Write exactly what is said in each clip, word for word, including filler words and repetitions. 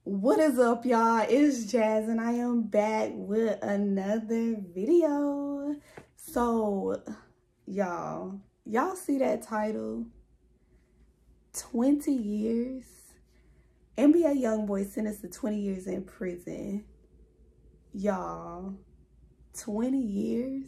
What is up, y'all? It's Jazz and I am back with another video. So y'all y'all see that title? twenty years. N B A Youngboy sentenced to twenty years in prison. Y'all, twenty years?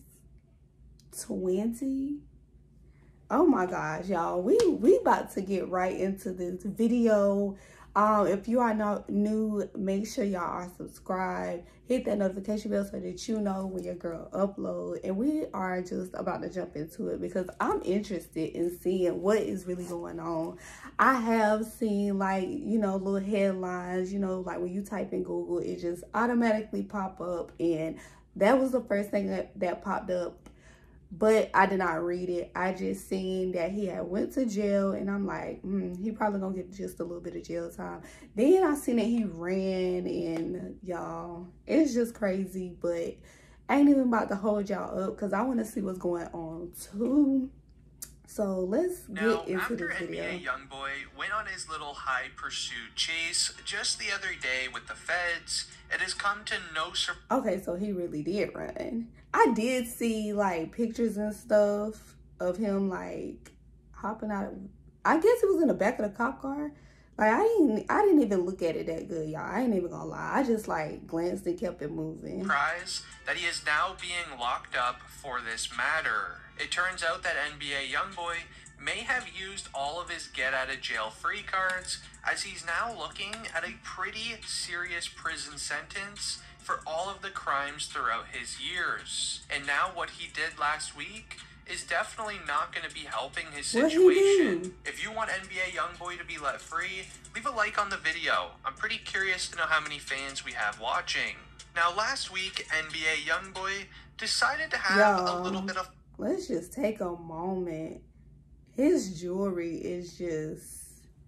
twenty? Oh my gosh, y'all, we we about to get right into this video. Um, if you are not new, make sure y'all are subscribed. Hit that notification bell so that you know when your girl upload. And we are just about to jump into it because I'm interested in seeing what is really going on. I have seen, like, you know, little headlines, you know, like when you type in Google, it just automatically pop up. And that was the first thing that, that popped up. But I did not read it. I just seen that he had went to jail, and I'm like, mm, he probably gonna get just a little bit of jail time. Then I seen that he ran, and y'all, it's just crazy. But I ain't even about to hold y'all up because I want to see what's going on too. So let's now, get into after this video. N B A Youngboy went on his little high pursuit chase just the other day with the feds, it has come to no surprise. Okay, so he really did run. I did see like pictures and stuff of him like hopping out of, I guess it was in the back of the cop car. Like I didn't I didn't even look at it that good, y'all. I ain't even gonna lie. I just like glanced and kept it moving. Surprise that he is now being locked up for this matter. It turns out that N B A Youngboy may have used all of his get out of jail free cards, as he's now looking at a pretty serious prison sentence for all of the crimes throughout his years. And now what he did last week is definitely not going to be helping his situation. If you want N B A Youngboy to be let free, leave a like on the video. I'm pretty curious to know how many fans we have watching. Now last week, N B A Youngboy decided to have Yo, a little bit of... Let's just take a moment. His jewelry is just...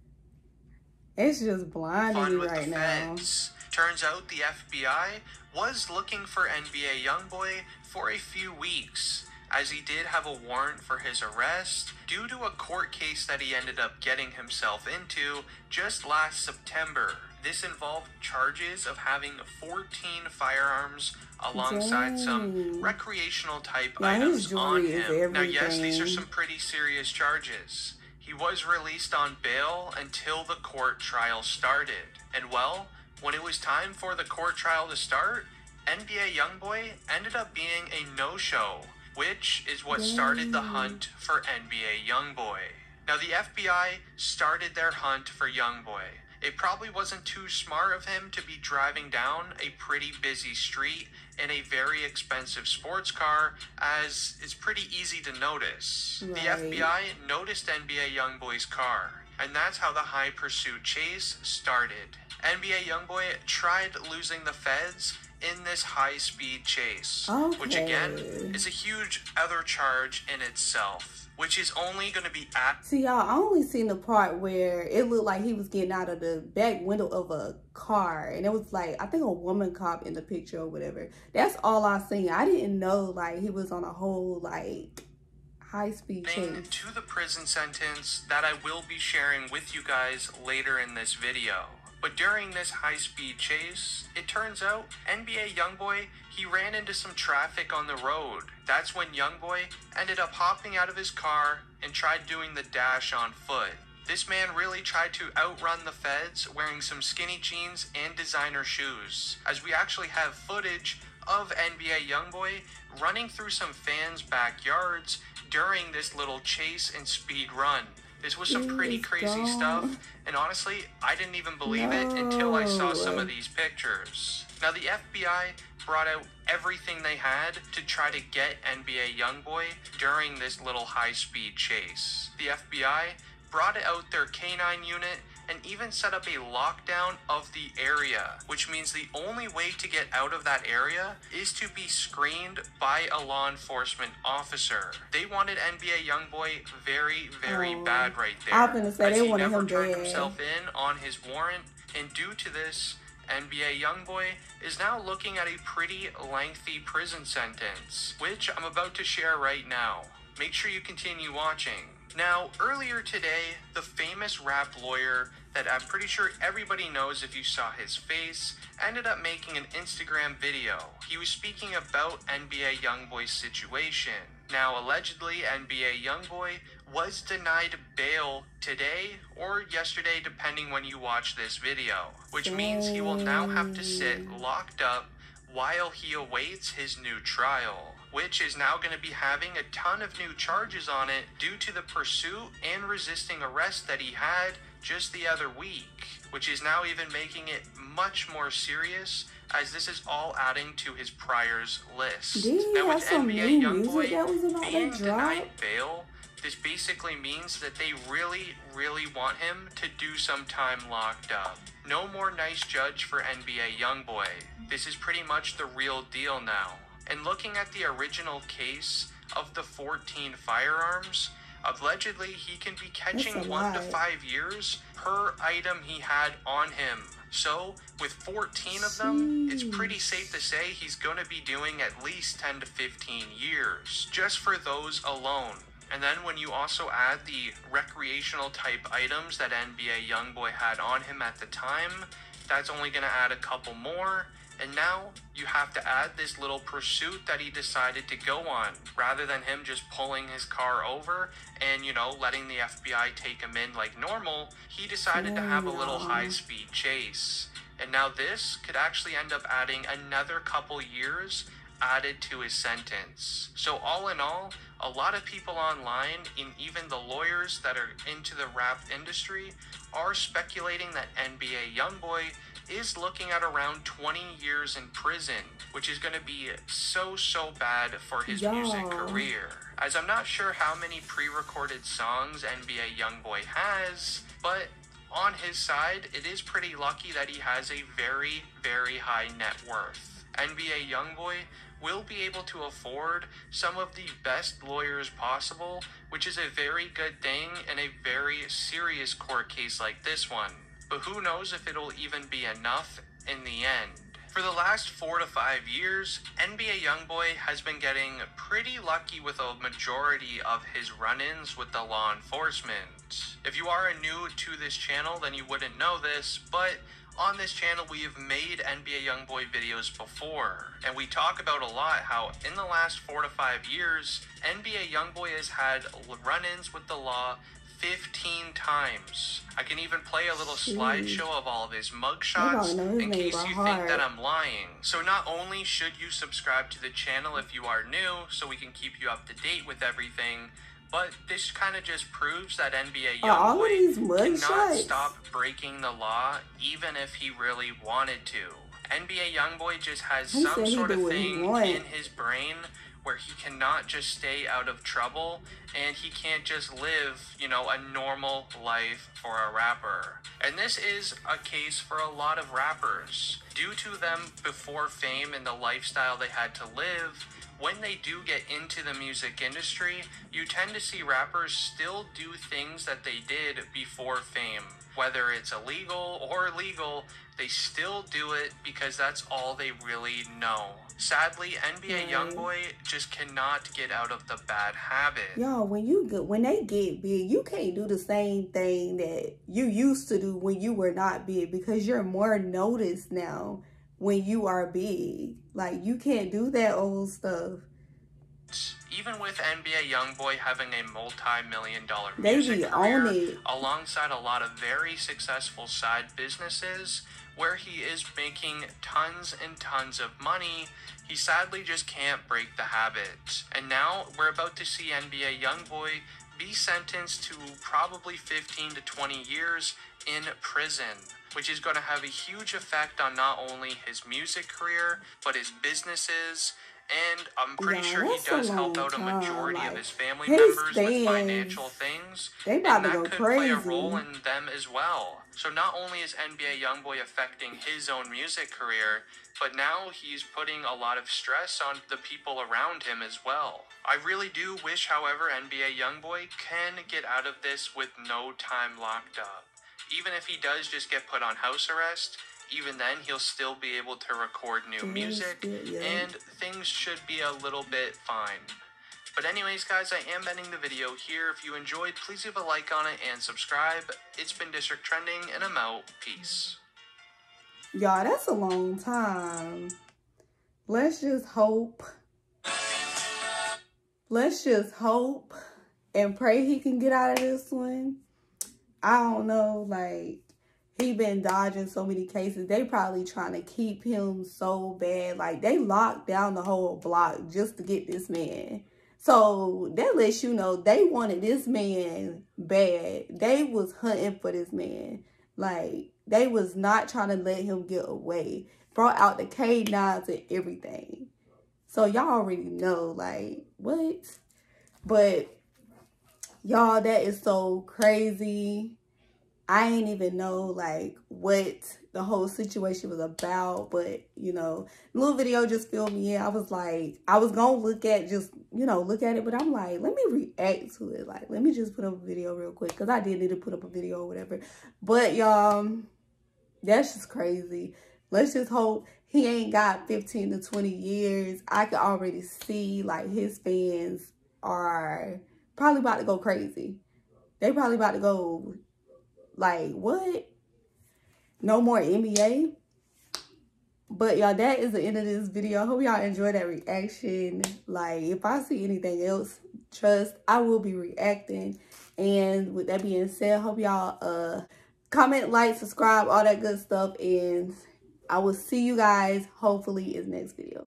It's just blinding me right now. Turns out the F B I was looking for N B A Youngboy for a few weeks, as he did have a warrant for his arrest due to a court case that he ended up getting himself into just last September. This involved charges of having fourteen firearms alongside Dang. some recreational type yeah, items on him. Now, yes, these are some pretty serious charges. He was released on bail until the court trial started. And well, when it was time for the court trial to start, N B A Youngboy ended up being a no-show, which is what Dang. started the hunt for N B A Youngboy. Now, the F B I started their hunt for Youngboy. It probably wasn't too smart of him to be driving down a pretty busy street in a very expensive sports car, as it's pretty easy to notice. Right. The F B I noticed N B A Youngboy's car, and that's how the high pursuit chase started. N B A Youngboy tried losing the feds in this high-speed chase, okay. which again is a huge other charge in itself, which is only going to be at... See, y'all, I only seen the part where it looked like he was getting out of the back window of a car, and it was like, I think a woman cop in the picture or whatever. That's all I seen. I didn't know, like, he was on a whole, like, high-speed chase. To the prison sentence that I will be sharing with you guys later in this video. But during this high-speed chase, it turns out N B A Youngboy, he ran into some traffic on the road. That's when Youngboy ended up hopping out of his car and tried doing the dash on foot. This man really tried to outrun the feds wearing some skinny jeans and designer shoes, as we actually have footage of N B A Youngboy running through some fans' backyards during this little chase and speed run. This was some pretty crazy stuff, and honestly, I didn't even believe it until I saw some of these pictures. Now, the F B I brought out everything they had to try to get N B A Youngboy during this little high-speed chase. The F B I brought out their K nine unit and even set up a lockdown of the area, which means the only way to get out of that area is to be screened by a law enforcement officer. They wanted N B A Youngboy very, very oh, bad right there. I was gonna say they wanted him never turned bad. himself in on his warrant, and due to this, N B A Youngboy is now looking at a pretty lengthy prison sentence, which I'm about to share right now. Make sure you continue watching. Now, earlier today, the famous rap lawyer that I'm pretty sure everybody knows if you saw his face, ended up making an Instagram video. He was speaking about N B A Youngboy's situation. Now, allegedly, N B A Youngboy was denied bail today or yesterday, depending when you watch this video, which means he will now have to sit locked up while he awaits his new trial, which is now going to be having a ton of new charges on it due to the pursuit and resisting arrest that he had just the other week, which is now even making it much more serious, as this is all adding to his priors list. Did he now, have with some N B A new Youngboy music that was about being to denied drop? bail, this basically means that they really, really want him to do some time locked up. No more nice judge for N B A Youngboy. This is pretty much the real deal now. And looking at the original case of the fourteen firearms, allegedly he can be catching one to five years per item he had on him. So, with fourteen of them, it's pretty safe to say he's going to be doing at least ten to fifteen years, just for those alone. And then when you also add the recreational type items that N B A Youngboy had on him at the time, that's only going to add a couple more. And now you have to add this little pursuit that he decided to go on, rather than him just pulling his car over and, you know, letting the F B I take him in like normal. He decided to have a little high-speed chase. And now this could actually end up adding another couple years added to his sentence. So all in all, a lot of people online, and even the lawyers that are into the rap industry, are speculating that N B A Youngboy is looking at around twenty years in prison, which is going to be so, so bad for his yeah. music career. As I'm not sure how many pre-recorded songs N B A Youngboy has, but on his side, it is pretty lucky that he has a very, very high net worth. N B A Youngboy will be able to afford some of the best lawyers possible, which is a very good thing in a very serious court case like this one. But who knows if it'll even be enough in the end. For the last four to five years, N B A Youngboy has been getting pretty lucky with a majority of his run-ins with the law enforcement. If you are new to this channel, then you wouldn't know this, but on this channel we have made N B A Youngboy videos before, and we talk about a lot how in the last four to five years, N B A Youngboy has had run-ins with the law fifteen times. I can even play a little slideshow of all of his mugshots in case you think that I'm lying. So not only should you subscribe to the channel if you are new, so we can keep you up to date with everything, but this kind of just proves that N B A Youngboy cannot stop breaking the law, even if he really wanted to. N B A Youngboy just has he some sort of thing in his brain where he cannot just stay out of trouble, and he can't just live, you know, a normal life for a rapper. And this is a case for a lot of rappers. Due to them before fame and the lifestyle they had to live, when they do get into the music industry, you tend to see rappers still do things that they did before fame. Whether it's illegal or legal, they still do it because that's all they really know. Sadly, N B A right. Youngboy just cannot get out of the bad habit. Yo, when you get, when they get big, you can't do the same thing that you used to do when you were not big, because you're more noticed now when you are big. Like, you can't do that old stuff. Even with N B A Youngboy having a multi-million dollar music career, alongside a lot of very successful side businesses, where he is making tons and tons of money, he sadly just can't break the habit. And now we're about to see N B A Youngboy be sentenced to probably fifteen to twenty years in prison, which is going to have a huge effect on not only his music career, but his businesses. And I'm pretty yeah, sure he does help out a majority like, of his family his members fans, with financial things. They about and to that go could crazy. play a role in them as well. So not only is N B A Youngboy affecting his own music career, but now he's putting a lot of stress on the people around him as well. I really do wish, however, N B A Youngboy can get out of this with no time locked up. Even if he does just get put on house arrest, even then, he'll still be able to record new music, and things should be a little bit fine. But anyways, guys, I am ending the video here. If you enjoyed, please leave a like on it and subscribe. It's been District Trending, and I'm out. Peace. Y'all, that's a long time. Let's just hope. Let's just hope and pray he can get out of this one. I don't know, like, he been dodging so many cases. They probably trying to keep him so bad. Like, they locked down the whole block just to get this man. So that lets you know they wanted this man bad. They was hunting for this man. Like, they was not trying to let him get away. Brought out the K nines and everything. So y'all already know, like, what? But y'all, that is so crazy. I ain't even know, like, what the whole situation was about. But, you know, little video just filled me in. I was like, I was going to look at, just, you know, look at it. But I'm like, let me react to it. Like, let me just put up a video real quick. Because I did need to put up a video or whatever. But, y'all, that's just crazy. Let's just hope he ain't got fifteen to twenty years. I can already see, like, his fans are probably about to go crazy. They probably about to go... Like, what? No more N B A? But, y'all, that is the end of this video. I hope y'all enjoyed that reaction. Like, if I see anything else, trust, I will be reacting. And with that being said, hope y'all uh, comment, like, subscribe, all that good stuff. And I will see you guys, hopefully, in the next video.